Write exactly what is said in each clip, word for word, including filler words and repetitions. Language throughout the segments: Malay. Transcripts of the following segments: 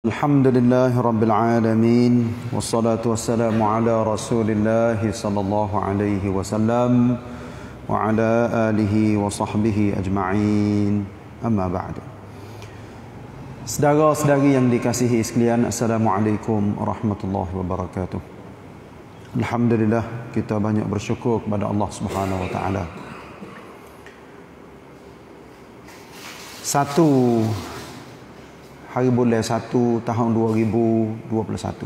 Alhamdulillahi Rabbil Alamin. Wassalatu wassalamu ala Rasulillah sallallahu alaihi wasallam wa ala alihi wa sahbihi ajma'in. Amma ba'du. Saudara-saudari yang dikasihi sekalian, Assalamualaikum warahmatullahi wabarakatuh. Alhamdulillah, kita banyak bersyukur kepada Allah Subhanahu wa taala. Satu hari bulan satu tahun dua ribu dua puluh satu.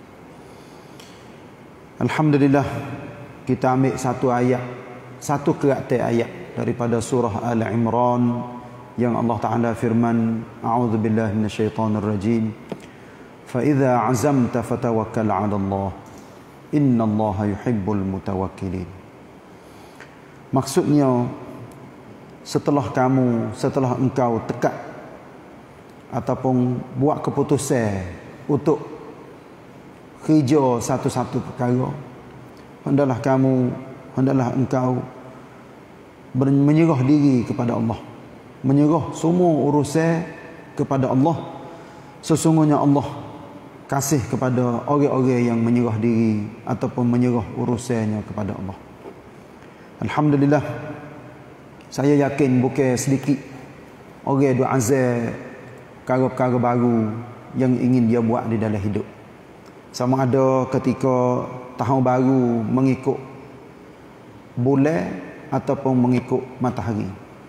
Alhamdulillah, kita ambil satu ayat, satu kerangka ayat daripada surah Al-Imran yang Allah Ta'ala firman, A'udzubillahi minasyaitonirrajim. Fa idza 'azamta fatawakkal 'ala Allah. Innallaha yuhibbul mutawakkilin. Maksudnya, setelah kamu, setelah engkau tekad ataupun buat keputusan untuk kerja satu-satu perkara, hendaklah kamu, hendaklah engkau menyerah diri kepada Allah, menyerah semua urusan kepada Allah. Sesungguhnya Allah kasih kepada orang-orang yang menyerah diri ataupun menyerah urusannya kepada Allah. Alhamdulillah, saya yakin bukan sedikit orang duk azal perkara-perkara baru yang ingin dia buat di dalam hidup. Sama ada ketika tahun baru mengikut bulan ataupun mengikut matahari.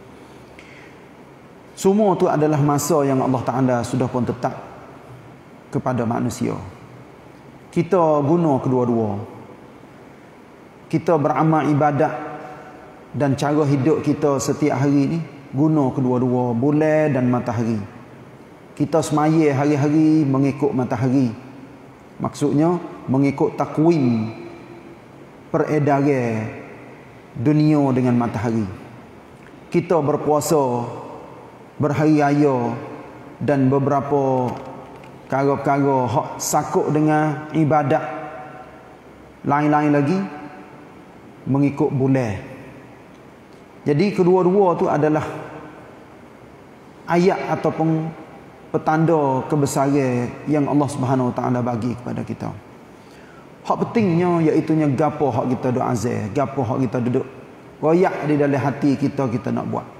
Semua itu adalah masa yang Allah Ta'ala sudah pun tetap kepada manusia. Kita guna kedua-dua. Kita beramal ibadat dan cara hidup kita setiap hari ni guna kedua-dua, bulan dan matahari. Kita semaya hari-hari mengikut matahari. Maksudnya mengikut takwim peredaran dunia dengan matahari. Kita berpuasa, berhari raya dan beberapa perkara-perkara hak sakut dengan ibadat lain-lain lagi mengikut bulan. Jadi kedua-dua tu adalah ayat ataupun petanda kebesaran yang Allah Subhanahu wa taala bagi kepada kita. Hak pentingnya iaitu nya gapo hak kita duk azal, gapo hak kita duduk royak di dalam hati kita kita nak buat.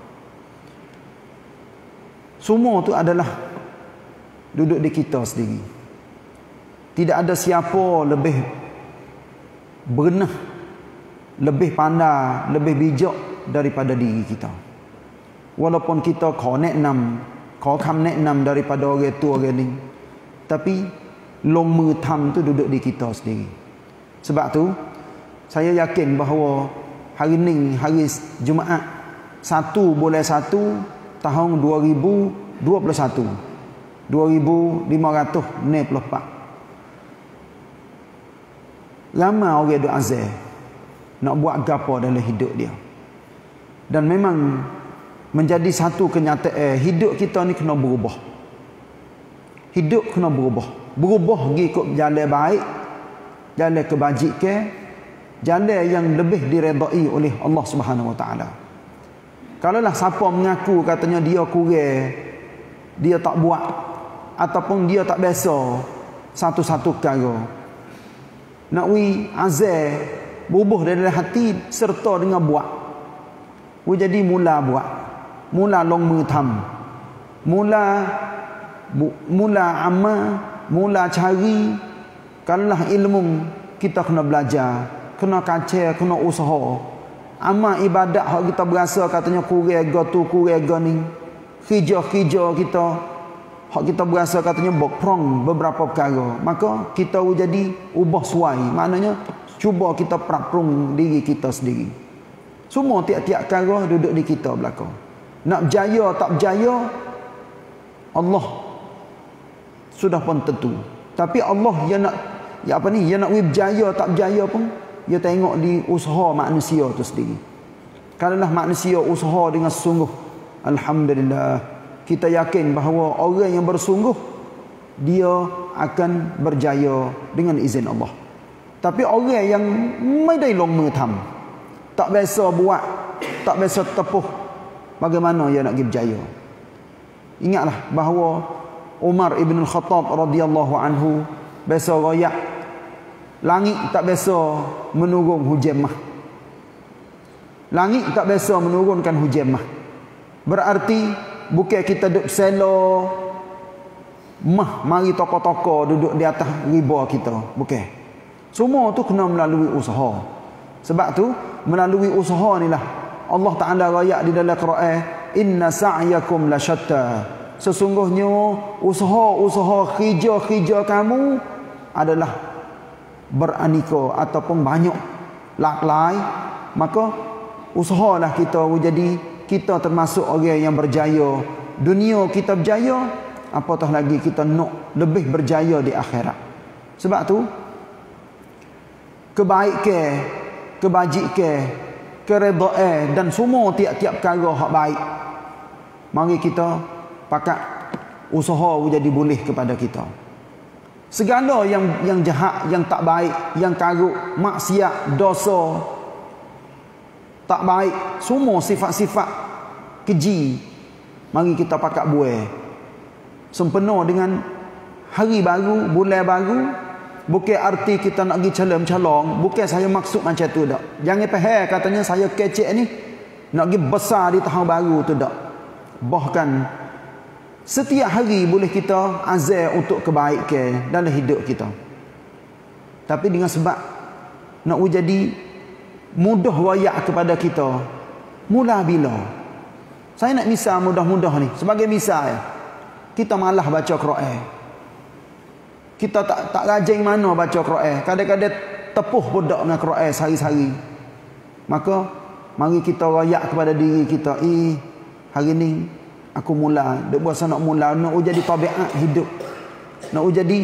Semua tu adalah duduk di kita sendiri. Tidak ada siapa lebih berenah, lebih pandai, lebih bijak daripada diri kita. Walaupun kita kau nek nam Kau kam nek nam daripada orang tu orang ni, tapi long mu tham tu duduk di kita sendiri. Sebab tu saya yakin bahawa hari ni hari Jumaat satu bulan satu tahun dua ribu dua puluh satu, dua ribu lima ratus enam puluh empat, ramai orang duk azal nak buat gapo dalam hidup dia. Dan memang menjadi satu kenyataan, hidup kita ni kena berubah. Hidup kena berubah. Berubah pergi ikut jalan baik, jalan kebajikan, jalan yang lebih diredai oleh Allah Subhanahu wa taala. Kalaulah siapa mengaku katanya dia kurang, dia tak buat ataupun dia tak biasa satu-satu perkara, nak wi azal berubah dari hati serta dengan buat, wi jadi mula buat, mula long mengetam, mula mula amal, mula cari. Kalaulah ilmu kita kena belajar, kena kaca, kena usaha. Amal ibadat hak kita berasa katanya kurang ga tu, kurang ga ni, kerja-kerja kita hak kita berasa katanya berperang beberapa perkara, maka kita jadi ubah suai. Maknanya cuba kita peraprung diri kita sendiri. Semua tiap-tiap perkara duduk di kita belakang. Nak berjaya tak berjaya, Allah sudah pun tentu. Tapi Allah yang nak, ya apa ni, yang nak berjaya tak berjaya pun, dia tengok di usaha manusia tu sendiri. Kalaulah manusia usaha dengan sungguh, alhamdulillah, kita yakin bahawa orang yang bersungguh dia akan berjaya dengan izin Allah. Tapi orang yang mai dai long mengetam, tak biasa buat, tak biasa tepuh, bagaimana ia nak pergi berjaya? Ingatlah bahawa Umar ibn al-Khattab radhiyallahu anhu biasa royak langit tak biasa menurun hujan mah. Langit tak biasa menurunkan hujan mah. Berarti bukan kita duduk selo mah mari toko-toko duduk di atas riba kita, bukan. Semua tu kena melalui usaha. Sebab tu melalui usaha inilah Allah Taala royak di dalam Quran, inna sa'yakum lasyatta. Sesungguhnya usaha-usaha kerja-kerja kamu adalah beraneka ataupun banyak laklai. Maka usahalah kita jadi kita termasuk orang yang berjaya. Dunia kita berjaya, apatah lagi kita nak lebih berjaya di akhirat. Sebab tu kebaikan, kebajikan, keredaan dan semua tiap-tiap perkara hak baik, mari kita pakat usaha jadi boleh kepada kita. Segala yang yang jahat, yang tak baik, yang karuk, maksiat, dosa, tak baik, semua sifat-sifat keji, mari kita pakat buai. Sempena dengan hari baru, bulan baru. Bukan arti kita nak pergi calon-calon, bukan saya maksud macam tu dak. Jangan faham katanya saya kecek ni nak pergi besar di tahun baru tu dak. Bahkan setiap hari boleh kita azam untuk kebaikan dalam hidup kita. Tapi dengan sebab nak jadi mudah royak kepada kita, mula bila? Saya nak misal mudah-mudah ni. Sebagai misal, kita malah baca Quran. Kita tak tak rajin mana baca Quran. Kadang-kadang tepuh budak dengan Quran sehari-hari. Maka mari kita royak kepada diri kita, eh hari ni aku mula, dak buat nak mula nak jadi tabiat hidup. Nak jadi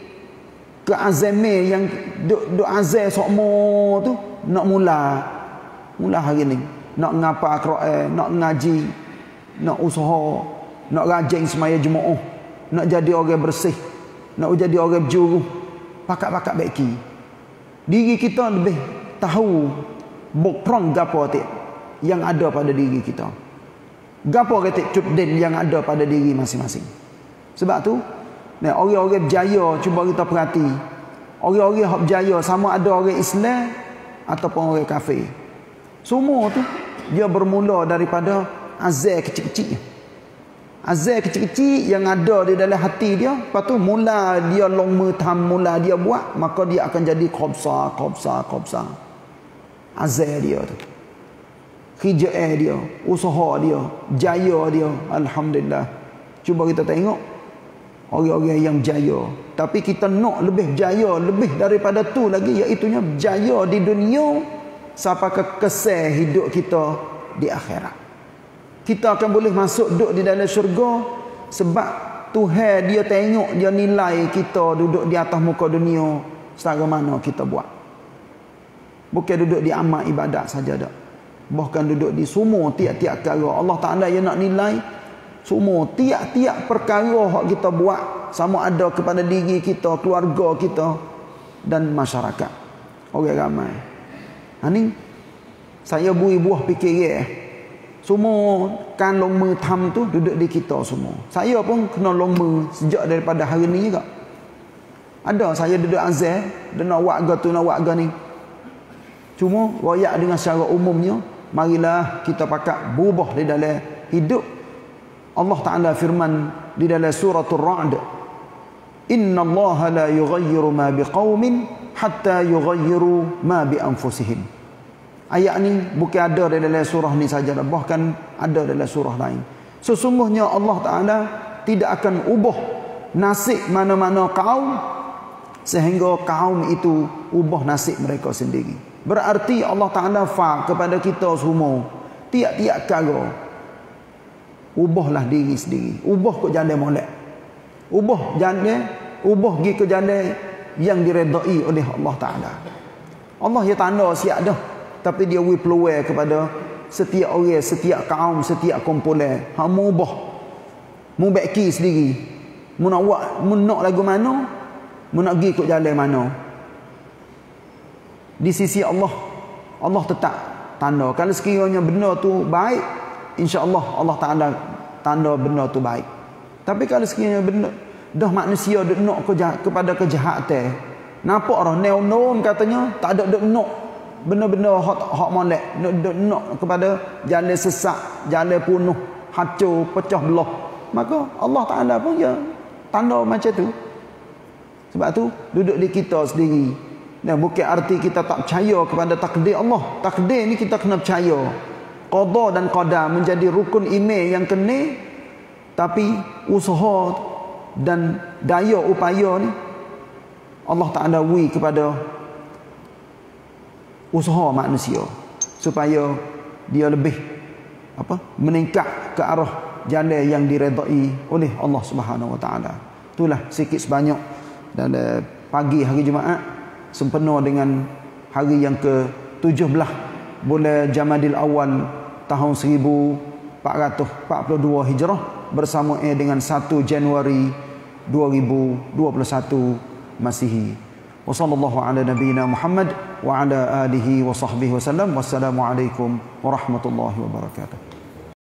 keazaman yang duk duk azam sokmo tu nak mula. Mula hari ni nak ngapa Quran, nak ngaji, nak usaha, nak rajin semaya Jumaat, nak jadi orang bersih, nak jadi orang berjuru, pakat-pakat baiki. Diri kita lebih tahu bokprong gapo tik yang ada pada diri kita. Gapo ketik cutden yang ada pada diri masing-masing. Sebab tu, nah orang-orang berjaya cuba kita perhati. Orang-orang yang berjaya sama ada orang Islam ataupun orang kafir. Semua tu dia bermula daripada azam kecil-kecil. Azam kecil-kecil yang ada di dalam hati dia, lepas tu mula dia long tam, mula dia buat, maka dia akan jadi khobsa, khobsa, khobsa. Azam dia tu. Kerjaan dia, usaha dia, jaya dia, alhamdulillah. Cuba kita tengok orang-orang yang jaya. Tapi kita nak lebih jaya, lebih daripada tu lagi, iaitunya jaya di dunia sampai ke kesan hidup kita di akhirat. Kita akan boleh masuk duduk di dalam syurga sebab Tuhan dia tengok, dia nilai kita duduk di atas muka dunia setara mana kita buat. Bukan duduk di amal ibadat saja dak. Bahkan duduk di semua tiap-tiap perkara. Allah Taala yang nak nilai semua tiap-tiap perkara yang kita buat, sama ada kepada diri kita, keluarga kita dan masyarakat. Orang ramai. Ha ni saya bui buah fikir semua kan longme tham tu duduk di kita semua. Saya pun kena longme sejak daripada hari ni juga. Ada saya duduk azan dan nak buat ga tu nak buat ga ni. Cuma royak dengan secara umumnya, marilah kita pakat berubah di dalam hidup. Allah Taala firman di dalam surah Ar-Ra'd, "Inna Allah la yughayyiru ma biqaumin hatta yughayyiru ma bi anfusihim." Ayat ni bukan ada dalam surah ni saja, bahkan ada dalam surah lain. Sesungguhnya Allah Taala tidak akan ubah nasib mana-mana kaum sehingga kaum itu ubah nasib mereka sendiri. Berarti Allah Taala fa kepada kita semua tiap-tiap perkara ubahlah diri sendiri, ubah ke jalan molek, ubah jalan, ubah pergi ke jalan yang diredai oleh Allah Taala. Allah ya tanda siap dah, tapi dia wi peluang kepada setiap orang, setiap kaum, setiap kumpulan. Hak mu ubah, mu baiki sendiri. Mu nak buat, mu nak lagu mana, mu nak pergi ke jalan mana. Di sisi Allah, Allah tetap tanda. Kalau sekiranya benda tu baik, insya-Allah Allah Taala tanda benda tu baik. Tapi kalau sekiranya benda dah manusia duk nak kepada kejahatan. Nampak orang neon katanya tak ada duk nak benda-benda hak hak molek, duk nak kepada jalan sesak, jalan punuh, hancur, pecah belah. Maka Allah Taala pun ya tanda macam tu. Sebab tu duduk di kita sendiri. Dan bukan arti kita tak percaya kepada takdir Allah. Takdir ni kita kena percaya. Qada dan qadar menjadi rukun iman yang kena, tapi usaha dan daya upaya ni Allah Taala wi kepada usaha manusia supaya dia lebih apa meningkat ke arah jalan yang diredai oleh Allah Subhanahu Wa Taala. Itulah sikit sebanyak dan uh, pagi hari Jumaat sempena dengan hari yang ke tujuh belas bulan Jamadil Awal tahun seribu empat ratus empat puluh dua Hijrah bersama dengan satu Januari dua ribu dua puluh satu Masihi. Wa sallallahu ala nabiyyina Muhammad wa ala alihi wa sahbihi wasallam. Wassalamualaikum warahmatullahi wabarakatuh.